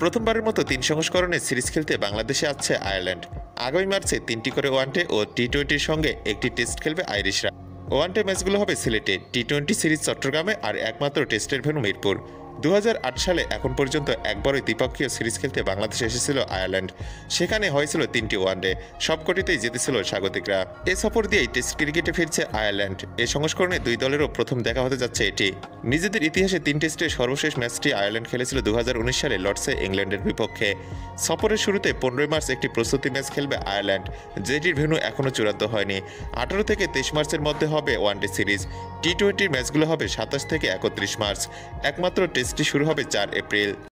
প্রথমবারের মতো ৩ সংস্করণে সিরিজ খেলতে বাংলাদেশে আসছে আয়ারল্যান্ড। আগামী মার্চে ৩টি করে ওয়ানডে ও টি-20-র সঙ্গে একটি টেস্ট খেলবে আইরিশরা। ওয়ানডে ম্যাচগুলো হবে সিলেটে, টি-20 সিরিজ চট্টগ্রামে আর একমাত্র টেস্টের ভেন্যু মিরপুর। ২০০৮ সালে এখন পর্যন্ত একবারই দ্বিপক্ষীয় সিরিজ খেলতে বাংলাদেশে এসেছিল আয়ারল্যান্ড। সেখানে হয়েছিল ৩টি ওয়ানডে, সবকটিতেই জিতেছিল স্বাগতিকরা। এ সফর দিয়েই টেস্ট ক্রিকেটে ফিরছে আয়ারল্যান্ড। এ সংস্করণে দুই দলেরও প্রথম দেখা হতে যাচ্ছে এটি। নিজেদের ইতিহাসে ৩ টেস্টের সর্বশেষ ম্যাচটি আয়ারল্যান্ড খেলেছিল ২০১৯ সালে লর্ডসে ইংল্যান্ডের বিপক্ষে। সফরের শুরুতে ১৫ মার্চ একটি প্রস্তুতি ম্যাচ খেলবে আয়ারল্যান্ড, যেটির ভেন্যু এখনও চূড়ান্ত হয়নি। ১৮ থেকে ২৩ মার্চের মধ্যে হবে ওয়ানডে সিরিজ। টি-20 ম্যাচগুলো হবে ২৭ থেকে ৩১ মার্চ। একমাত্র টেস্টটি শুরু হবে ৪ এপ্রিল।